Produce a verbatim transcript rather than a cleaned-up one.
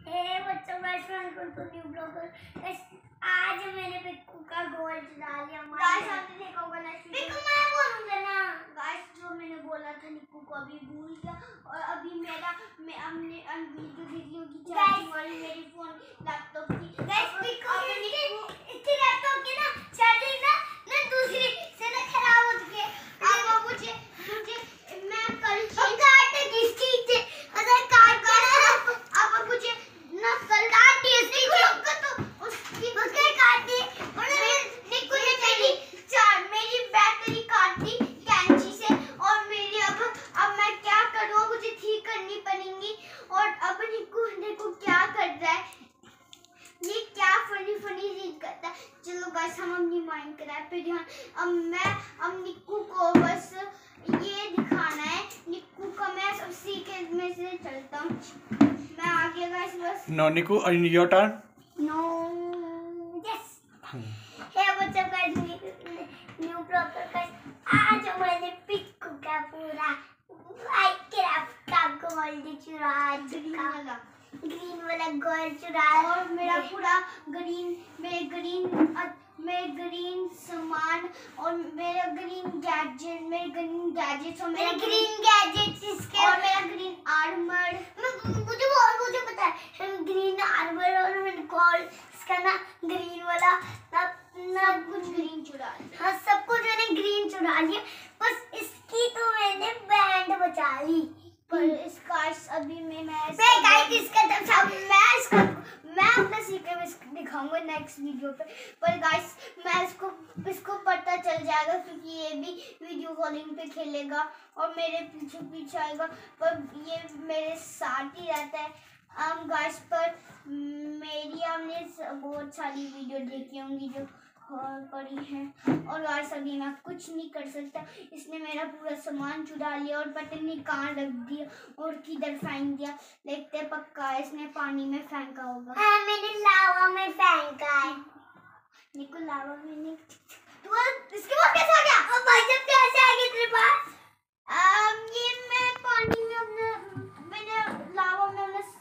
हे बच्चों को new blogger आज मैंने पिक्कू का गोल चुरा लिया। गाइस आपने देखा होगा ना पिक्कू मैं बोलूंगा ना गाइस जो मैंने बोला था निक्कू को अभी भूल गया और अभी मेरा मैं हमने वीडियो वीडियो की चार्जिंग वाली मेरी फोन लैपटॉप की गाइस पिक्कू इसकी लैपटॉप की ना चार्जिंग ना ना दूसरी से ना खराब हो चुकी है। अब मुझे मुझे मैं कल काट किसकी से अगर काट कर अब मुझे ना कल काट इसकी तो उसकी उसके काट दी और निक्कू ने मेरी चार मेरी बैटरी काट दी कैंची से और मेरी अब अब मैं क्या करूं मुझे ठीक करनी पड़ेगी। और अब निक्कू देखो क्या कर रहा है ये क्या फनी फनी चीज करता है। चलो गाइस हम अपनी माइंड कराए पे ध्यान। अब मैं अब निक्कू को बस ये दिखाना है निक्कू का मैं सब सीखे में से चलता हूँ मैं आगे गाइस बस नो निक्कू your turn no yes hey बच्चों का न्यू ब्लॉगर का आज मैंने पिक्कू का पूरा माइनक्राफ्ट का गोल्ड चुरा दिया ग्रीन वाला गोल्ड चुरा और मेरा पूरा ग्रीन मेरे ग्रीन मेरे ग्रीन सामान और मेरा ग्रीन गैजेट मेरे ग्रीन गैजेट्स और मेरा ग्रीन गैजेट्स इसके और मेरा ग्रीन आर्मर मुझे बहुत मुझे पता है ग्रीन आर्मर और मैंने गोल्ड इसका ना ग्रीन वाला ना ना कुछ ग्रीन चुरा लिया। हाँ सब कुछ मैंने ग्रीन चुरा लिया बस इसकी तो मैंने बैंड बचा ली पर इसका अभी मैं मैं गाइस इसका तब मैं इसको मैं अपना सीक्रेट दिखाऊंगा नेक्स्ट वीडियो पे पर गाइस मैं इसको इसको पता चल जाएगा क्योंकि ये भी वीडियो कॉलिंग पे खेलेगा और मेरे पीछे पीछे आएगा पर ये मेरे साथ ही रहता है। um, गाइस पर मेरी हमने बहुत सारी वीडियो देखी होंगी जो पड़ी है और गाइस अभी मैं कुछ नहीं कर सकता इसने मेरा पूरा सामान चुरा लिया और पता नहीं कहाँ रख दिया और किधर फेंक दिया देखते पक्का इसने पानी में फेंका होगा। हाँ मैंने लावा में फेंका है निक्कू लावा में नहीं तू इसके बाद कैसे आ गया अब भाई जब कैसे आ गया तेरे पास um, ये मैं पानी में अपना मैंने लावा में अपना